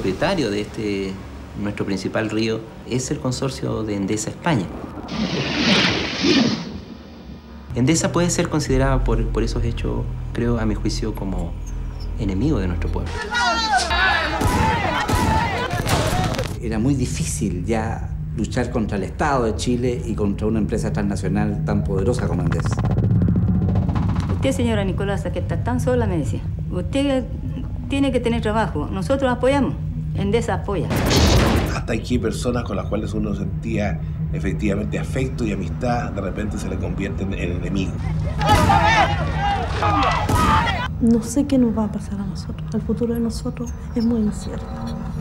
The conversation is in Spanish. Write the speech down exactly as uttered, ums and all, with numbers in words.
propietario de este, nuestro principal río, es el consorcio de Endesa España. Endesa puede ser considerada por, por esos hechos, creo, a mi juicio, como enemigo de nuestro pueblo. Era muy difícil ya luchar contra el Estado de Chile y contra una empresa transnacional tan poderosa como Endesa. Usted, señora Nicolasa, que está tan sola, me decía, usted tiene que tener trabajo. Nosotros apoyamos. Endesa apoya. Hasta aquí personas con las cuales uno sentía efectivamente afecto y amistad, de repente se le convierten en enemigos. No sé qué nos va a pasar a nosotros. El futuro de nosotros es muy incierto.